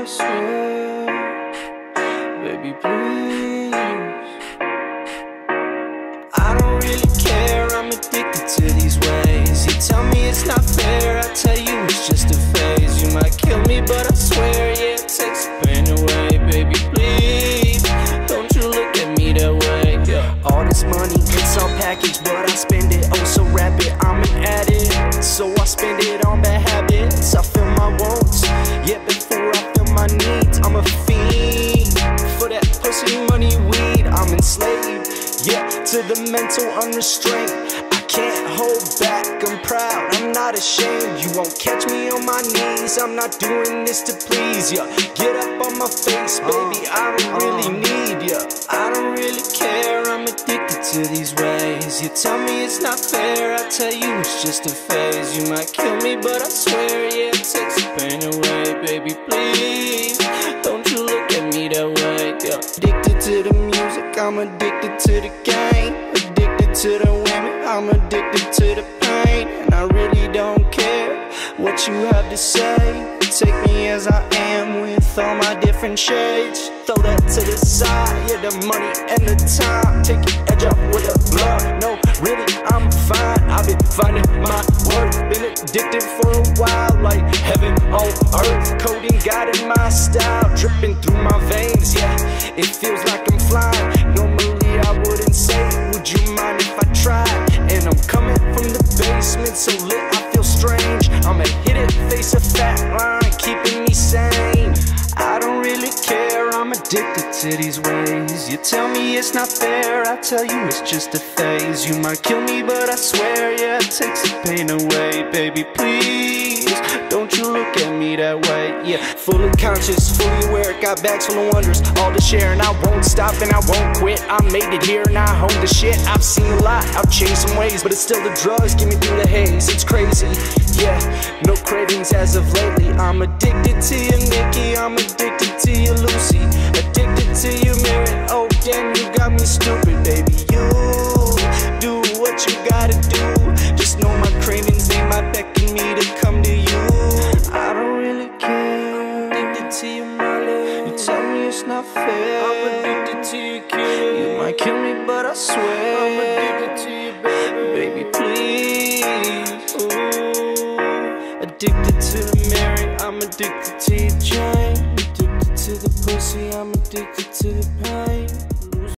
I swear, baby, please. I don't really care, I'm addicted to these ways. You tell me it's not fair, I tell you it's just a phase. You might kill me, but I swear, yeah, it takes the pain away. Baby, please, don't you look at me that way, yeah. All this money, it's all packaged, but I spend it oh so rapid. I'm an addict, so I spend it on bad habits. I feel my wants, yeah, before I feel my needs. I'm a fiend for that pussy, money, weed. I'm enslaved, yeah, to the mental unrestraint. I can't hold back, I'm proud, I'm not ashamed. You won't catch me on my knees, I'm not doing this to please ya. Get up on my face, baby, I don't really need ya. I don't really care, I'm addicted to these ways. You tell me it's not fair, I tell you it's just a phase. You might kill me, but I swear, yeah, it takes the pain away. Baby, please, don't you look at me that way, yeah. Addicted to the music, I'm addicted to the game. Addicted to the women, I'm addicted to the pain. And I really don't care what you have to say. Take me as I am with all my different shades. Throw that to the side, yeah, the money and the time. Take your edge off with the blood. No, really, I'm fine. I've been finding my worth. Been addicted for a while, like heaven on earth. Coding got in my style, dripping through my veins, yeah. It feels like I'm flying. Normally I wouldn't say, would you mind if I tried? And I'm coming from the basement, so lit I feel strange. I'ma hit it, face a fat line, keeping me sane. I don't really care, I'm addicted to these ways. You tell me it's not fair, I tell you it's just a phase. You might kill me, but I swear, yeah, it takes the pain away. Baby, please, don't you look at me that way, yeah. Fully conscious, fully aware, got bags full of wonders, all to share, and I won't stop and I won't quit. I made it here and I honed the shit. I've seen a lot, I've changed some ways, but it's still the drugs get me through the haze. It's crazy, yeah, no cravings as of lately. I'm addicted to you, Nikki, I'm addicted to you, Lucy. Addicted to you, Mary, oh damn, you got me stupid, baby. You do what you gotta do, just know my cravings, they might beckon me to come to you. I don't really care, addicted to you, Molly. You tell me it's not fair, I'm addicted to you, kid. You might kill me, but I swear I'm addicted to you, baby. Baby, please. Ooh. Addicted to the Mary, I'm addicted to you, Jane. Addicted to the pussy, I'm addicted to the pain.